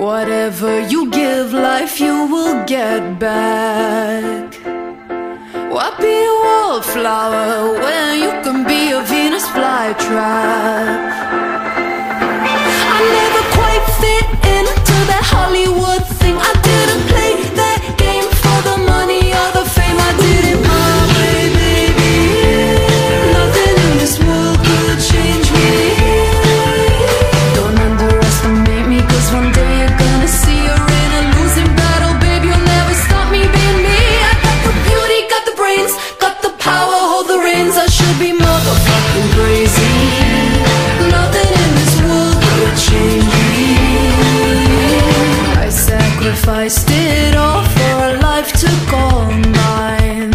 Whatever you give life, you will get back. Why be a wallflower when you can be a Venus flytrap? I never quite fit into that Hollywood thing. I didn't play that game for the money or the fame. I did it my way, baby. Nothing in this world could change me. Don't underestimate me, 'cause one day you're gonna see you're in a losing battle. Babe, you'll never stop me being me. I got the beauty, got the brains, got the power, hold the reins. I should be motherfucking crazy. Nothing in this world could change me. I sacrificed it all for a life to call mine.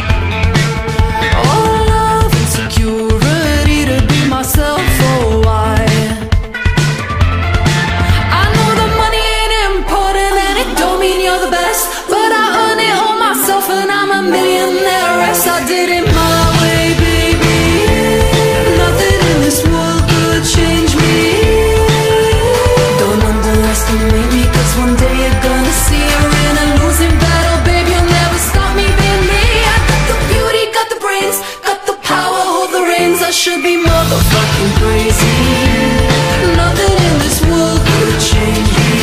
All love and security to be myself, oh why? I know the money ain't important and it don't mean you're the best, but I earn it all myself and I'm a millionaire. Yes, I did it my way, baby. Nothing in this world could change me. Don't underestimate me, 'cause one day you're gonna see you're in a losing battle. Babe, you'll never stop me being me. I got the beauty, got the brains, got the power, hold the reins. I should be motherfucking crazy. Nothing in this world could change me.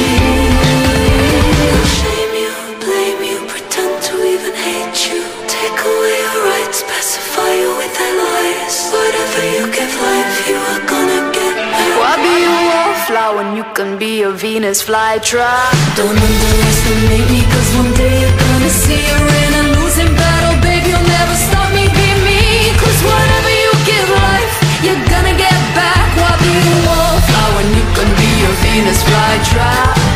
Shame you, blame you, pretend to even hate you. Take away your rights, pacify you with their lies. Whatever you give life, you are gonna get back. Why be a wallflower when you can be a Venus flytrap? Don't underestimate me, 'cause one day you're gonna see you're in a losing battle. Babe, you'll never stop me being me, 'cause whatever you give life, you're gonna get back. Why be a wallflower when you can be a Venus flytrap?